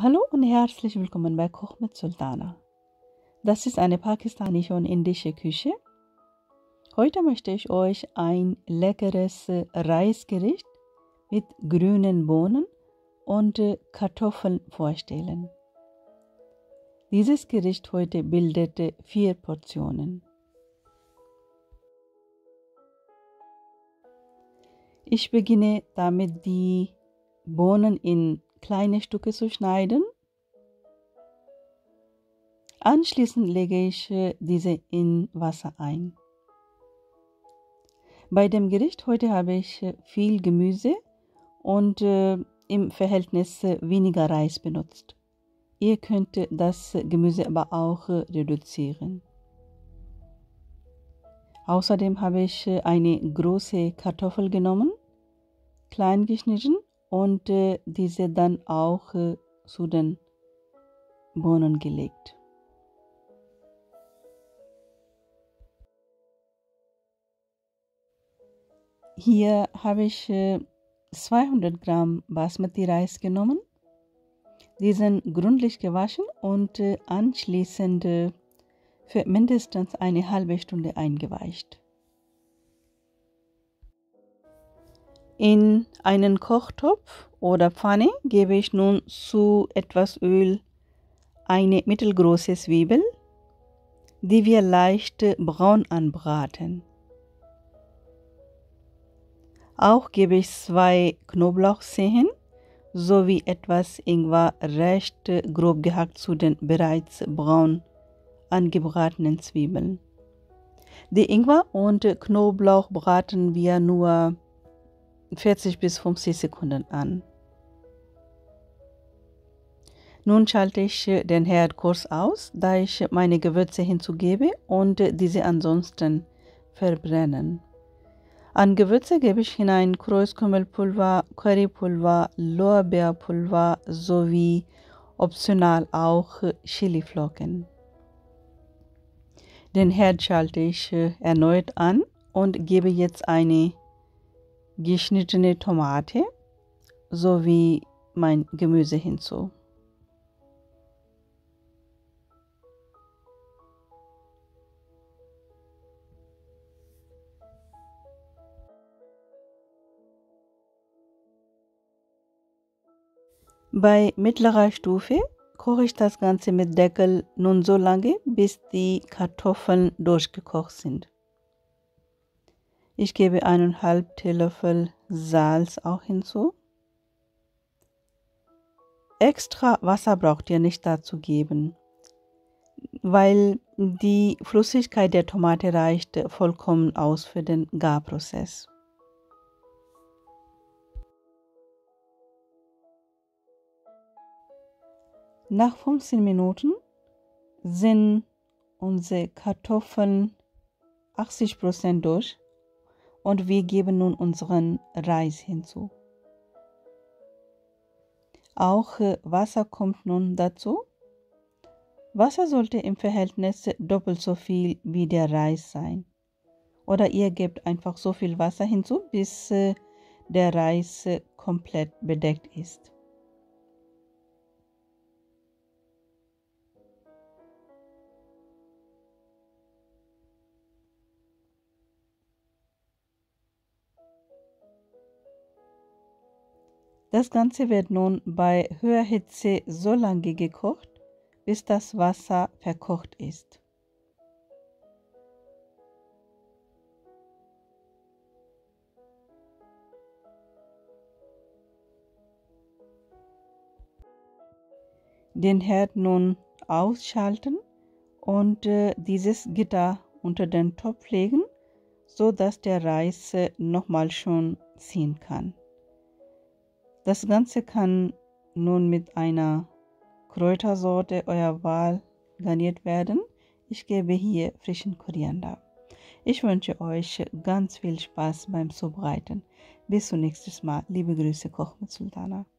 Hallo und herzlich willkommen bei Koch mit Sultana. Das ist eine pakistanische und indische Küche. Heute möchte ich euch ein leckeres Reisgericht mit grünen Bohnen und Kartoffeln vorstellen. Dieses Gericht heute bildet 4 Portionen. Ich beginne damit, die Bohnen in kleine Stücke zu schneiden. Anschließend lege ich diese in Wasser ein. Bei dem Gericht heute habe ich viel Gemüse und im Verhältnis weniger Reis benutzt. Ihr könnt das Gemüse aber auch reduzieren. Außerdem habe ich eine große Kartoffel genommen, klein geschnitten und diese dann auch zu den Bohnen gelegt. Hier habe ich 200 Gramm Basmati-Reis genommen, diesen gründlich gewaschen und anschließend für mindestens eine halbe Stunde eingeweicht. In einen Kochtopf oder Pfanne gebe ich nun zu etwas Öl eine mittelgroße Zwiebel, die wir leicht braun anbraten. Auch gebe ich 2 Knoblauchzehen sowie etwas Ingwer recht grob gehackt zu den bereits braun angebratenen Zwiebeln. Die Ingwer und Knoblauch braten wir nur 40 bis 50 Sekunden an. Nun schalte ich den Herd kurz aus, da ich meine Gewürze hinzugebe und diese ansonsten verbrennen. An Gewürze gebe ich hinein Kreuzkümmelpulver, Currypulver, Lorbeerpulver sowie optional auch Chiliflocken. Den Herd schalte ich erneut an und gebe jetzt eine geschnittene Tomate sowie mein Gemüse hinzu. Bei mittlerer Stufe koche ich das Ganze mit Deckel nun so lange, bis die Kartoffeln durchgekocht sind. Ich gebe 1,5 Teelöffel Salz auch hinzu. Extra Wasser braucht ihr nicht dazu geben, weil die Flüssigkeit der Tomate reicht vollkommen aus für den Garprozess. Nach 15 Minuten sind unsere Kartoffeln 80% durch und wir geben nun unseren Reis hinzu. Auch Wasser kommt nun dazu. Wasser sollte im Verhältnis doppelt so viel wie der Reis sein. Oder ihr gebt einfach so viel Wasser hinzu, bis der Reis komplett bedeckt ist. Das Ganze wird nun bei höherer Hitze so lange gekocht, bis das Wasser verkocht ist. Den Herd nun ausschalten und dieses Gitter unter den Topf legen, so dass der Reis nochmal schon ziehen kann. Das Ganze kann nun mit einer Kräutersorte eurer Wahl garniert werden. Ich gebe hier frischen Koriander. Ich wünsche euch ganz viel Spaß beim Zubereiten. Bis zum nächsten Mal. Liebe Grüße, Koch mit Sultana.